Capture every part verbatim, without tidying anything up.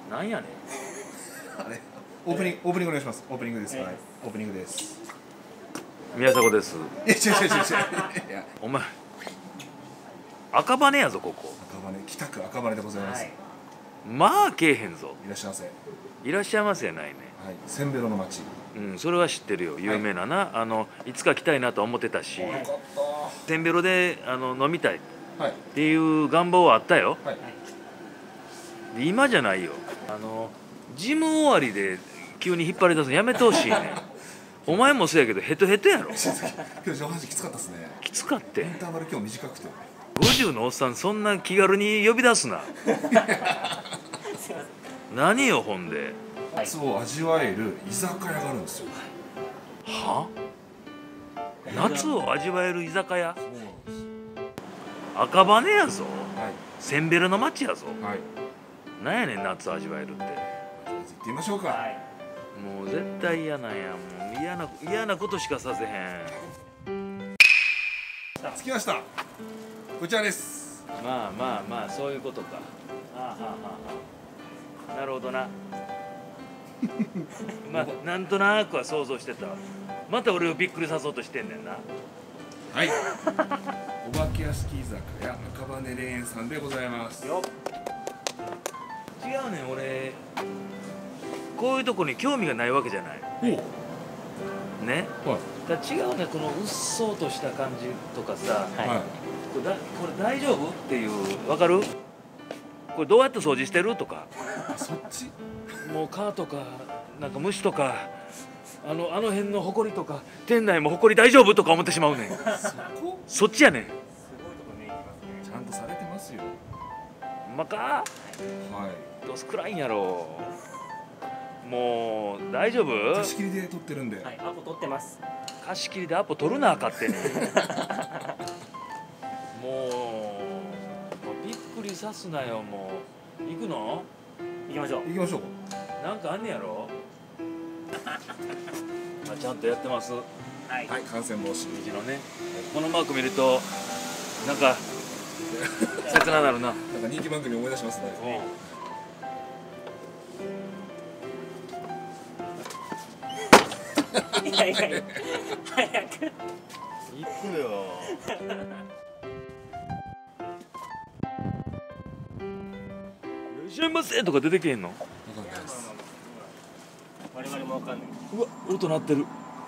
なんやねんあれオープニングオープニングお願いします。オープニングですはいオープニングです。 宮迫です。 いや違う違う違う違ういやお前赤羽やぞここ。 赤羽北区赤羽でございます。 まあけえへんぞ。 いらっしゃいませ。 いらっしゃいませやないね。 はい、せんべろの町。 うん、それは知ってるよ。有名なな、あのいつか来たいなとは思ってたし、せんべろであの飲みたいっていう願望はあったよ。 はい。 で今じゃないよ。あのジム終わりで急に引っ張り出すのやめてほしいね。お前もそうやけどヘトヘトやろ。 今日上半身きつかったですね。 きつかってインターバル今日短くて。 ごじゅうのおっさんそんな気軽に呼び出すな。何よほんで。 夏を味わえる居酒屋があるんですよ。 は？夏を味わえる居酒屋？ そうなんです。 赤羽やぞ。 はいせんべろの町やぞ。 はい。 なんやねん夏味わえるって。 行ってみましょうか。 もう絶対嫌なんや。もう嫌な嫌なことしかさせへん。 着きました。こちらです。 まあまあまあそういうことか。はあはあはあ。なるほどな。まあなんとなくは想像してた。また俺をびっくりさそうとしてんねんな。 はい。お化け屋敷居酒屋赤羽霊園さんでございます。 よ違うねん俺こういうとこに興味がないわけじゃないね。 はい。 だ違うねこのうっそうとした感じとかさ、 はい。 これだこれ大丈夫っていうわかる？これどうやって掃除してるとか。 そっち。 もう蚊とかなんか虫とかあのあの辺のホコリとか店内もホコリ大丈夫とか思ってしまうねん。 そこ。 そっちやねん。 ちゃんとされてますよ。 ほんまか？ はい。 どうす暗いんやろ。もう大丈夫？ 貸し切りで撮ってるんで。 はい、アポ取ってます。 貸し切りでアポ取るなあかってね。もう、もうびっくりさすなよもう。行くの？ 行きましょう。 行きましょうか。 なんかあんねやろ。あちゃんとやってます。 はい。 はい、感染防止。 右のね。このマーク見るとなんか切ななるな。 なんか人気番組思い出しますね。 いやいやいや、早く。 行くよ。いらっしゃいませとか出てけへんの？ わかんないです。 我々もわかんない。 うわ、音鳴ってる。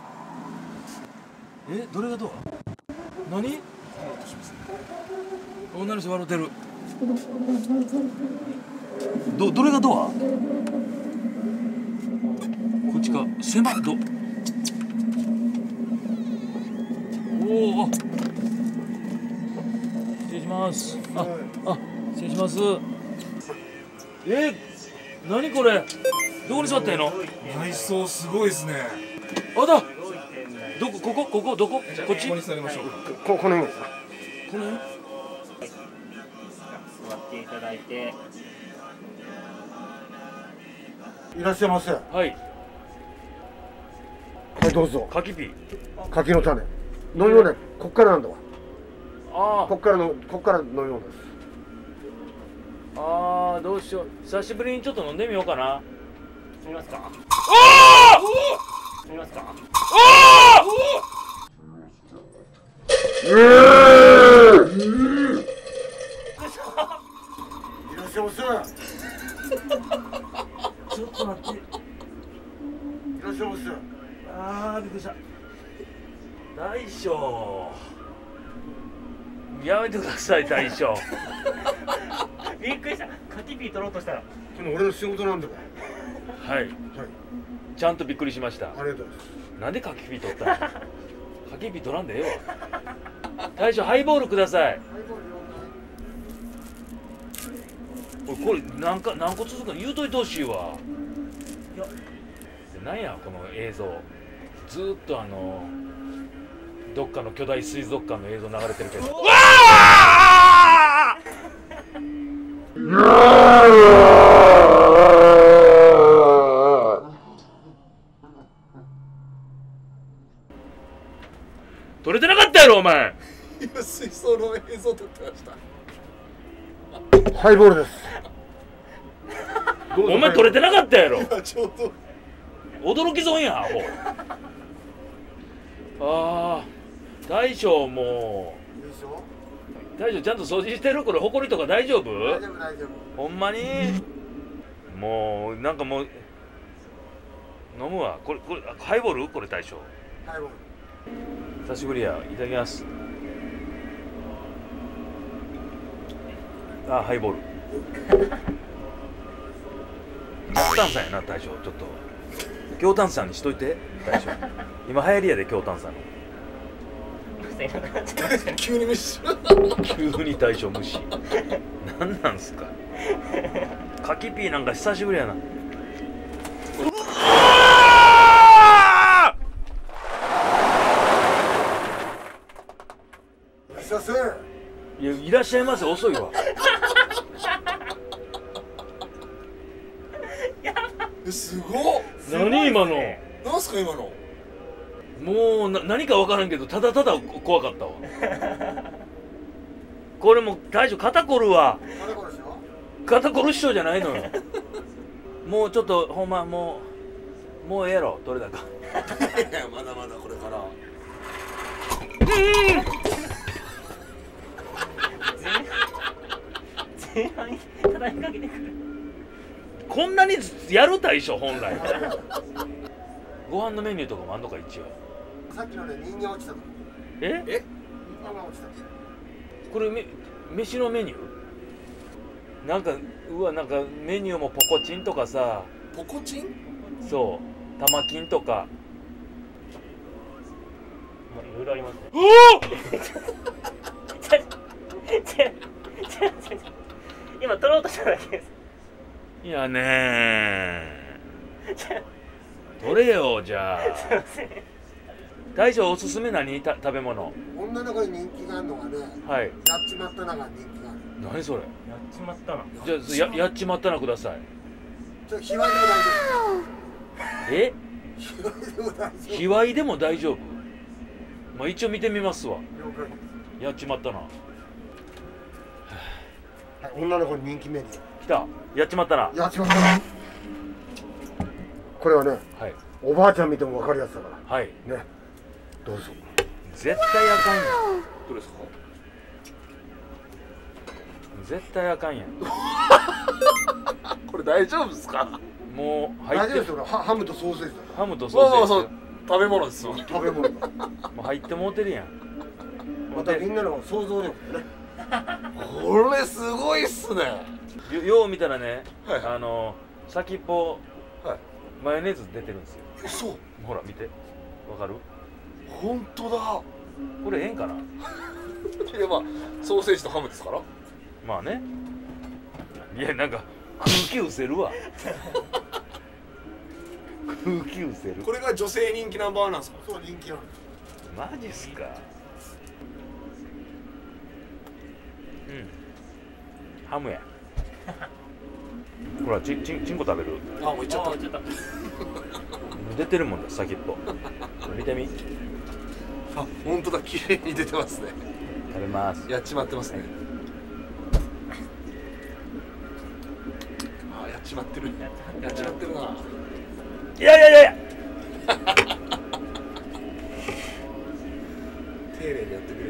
え、どれがドア？何？女の人笑ってる。ど、どれがドア？こっちか。狭い。ど。おお。失礼します。あ、あ、失礼します。え、何これ？どこに座ってんの？ 内装すごいですね。 あだ。どこここここどこ？こっち？ ここに座りましょうか。 ここの辺。 この辺？ 座っていただいて。 いらっしゃいませ。ははい。 い、どうぞ。 柿ピー。 柿の種。飲み物ね、こっからなんだわ。 あこっからの、こっから飲み物です。 あ、ああ、どうしよう。久しぶりにちょっと飲んでみようかな。 見ますか？見ますか？ いらっしゃいませ。 ちょっと待って。 いらっしゃいませ。 ああ、びっくりした。大将。やめてください、大将。 びっくりした。カキピー取ろうとしたら。 この俺の仕事なんだわ。 はい。 はい。 ちゃんとびっくりしました。 ありがとうございます。 なんでカキピー取ったの？カキピー取らんでええわ。大将、ハイボールください。おいこれ何か何個続くの言うといてほしいわ。 いや、 なんやこの映像。ずーっとあのどっかの巨大水族館の映像流れてるけど。うわあ！撮れてなかったやろお前。 今水槽の映像撮ってました。 ハイボールです。 お前取れてなかったやろ。 今ちょうど驚き損やアホ。ああ大将もいいでしょ。 大将ちゃんと掃除してる？これほこりとか大丈夫？ 大丈夫大丈夫。 ほんまにもうなんかもう飲むわ。これこれハイボール？これ大将はいもう久しぶりや。いただきます。あハイボール強炭酸やな大将。ちょっと強炭酸にしといて大将。今流行りやで強炭酸の。 急に無視急に大将無視。なんなんすか。カキピーなんか久しぶりやな。 させいやいらっしゃいませ。遅いわ。 えすごっ。 何今の。 なんすか今の。 もうな何か分からんけどただただ怖かったわ。これもう大将肩こるわ。 肩こるでしょ。 肩こる師匠じゃないのよ。もうちょっとほんまもうもうええやろどれだか。 いやまだまだこれから。 前半に畳みかけてくる。 こんなにやる大将本来。ご飯のメニューとかもあんのか一応。 さっきのね人形落ちたと。 ええ人形が落ちた。 これめ飯のメニューなんかうわなんかメニューもポコチンとかさ。 ポコチン。 そう玉金とか。 まあいろいろありますね。 おおちょちょちょちょちょ今取ろうとしただけです。 いやねーどれよじゃあ。 すいません。 大将おすすめ何た食べ物。 女の子に人気があるのがね、 はいやっちまったなが人気がある。 何それ。 やっちまったな。 じゃあややっちまったなください。 ちょっと卑猥でも大丈え夫。卑猥でも大丈夫。 卑猥でも大丈夫。まあ一応見てみますわ。 了解です。 やっちまったな。 はい女の子に人気メニュ来た。やっちまったな。 ー。やっちまったな。これはね、 はいおばあちゃん見ても分かるやつだからはい。 ね。どうぞ。 絶対あかんやん。 どれですか。 絶対あかんやん。 これ大丈夫ですか。 もう入って大丈夫ですよ。ハハムとソーセージだかハムとまソーセーあまあそう食べ物ですよ。 ら。食べ物だ。 ジもう入ってもうてるやん。 またみんなの想像力でね。 これすごいっすね。 よよう見たらね、 はいはいあの先っぽはい。 マヨネーズ出てるんですよ。 嘘。 ほら見て。わかる？ 本当だ。 これええんかな。 いやまあソーセージとハムですから。 まあね。いやなんか空気うせるわ。空気うせる。 これが女性人気ナンバーワンなんですか。 そう人気ある。 マジっすか。うんハムや。ほらちちんちんこ食べる。 あもういっちゃった。 あちょっと出てるもんだ先っぽ。見てみ。 あ本当だ綺麗に出てますね。 食べます。 やっちまってますね。あやっちまってる。やっちまってるな。 いやいやいやいや。 丁寧にやってくれる。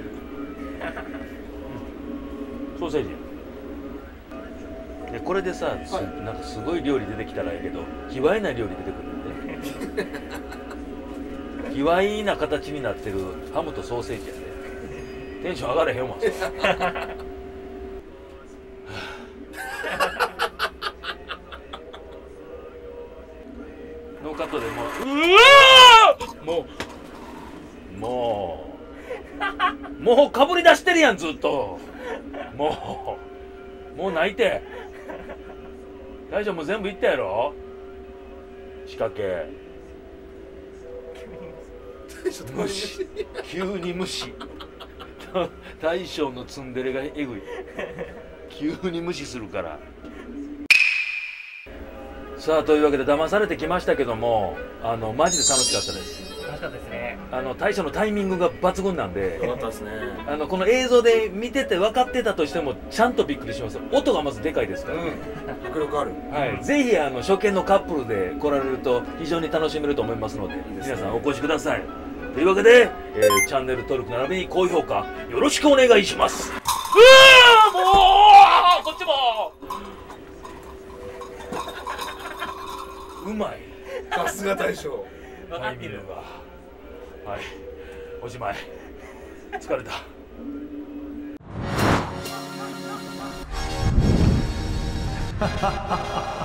ソーセージや。でこれでさ、すはいなんかすごい料理出てきたらいいけど、卑猥な料理出てくるんで。卑猥な形になってるハムとソーセージやで。テンション上がれへんわ。ノーカットでもううわーもうもうもうかぶり出してるやんずっと。もうもう泣いて。大丈夫もう全部いったやろ仕掛け。無視急に無視。大将のツンデレがえぐい。急に無視するから。さあというわけで騙されてきましたけども、あのマジで楽しかったです。 楽しかったですね。 あの大将のタイミングが抜群なんで、 よかったですね。 あのこの映像で見てて分かってたとしてもちゃんとびっくりします。音がまずでかいですから、 うん。迫力ある。 はい、ぜひあの初見のカップルで来られると非常に楽しめると思いますので、 いですね皆さんお越しください。というわけで、えーチャンネル登録並びに高評価よろしくお願いします。うわーもうこっちもうまいさすが大将。 タイミングが。はい、おしまい。疲れた。